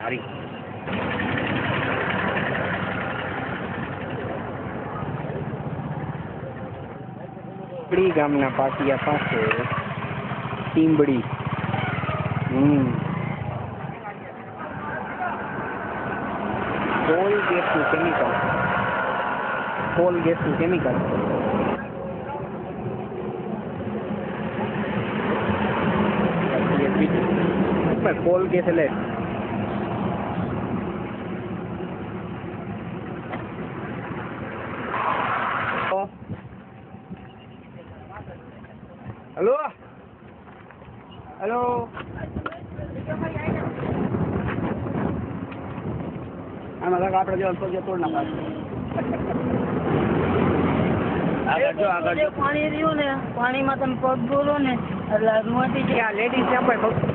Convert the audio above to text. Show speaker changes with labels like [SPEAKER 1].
[SPEAKER 1] સારી ટીમ્બડી ગામના પાટિયા પાસે ટીમ્બડી કોલ ગેસનું કેમિકલ કોલ ગેસ એટલે હેલો હેલો આમાં આપણે જો તોડ ના
[SPEAKER 2] પાણી રહ્યું ને પાણીમાં તમે પગ બોલો ને એટલે મોટી
[SPEAKER 1] લેડીઝ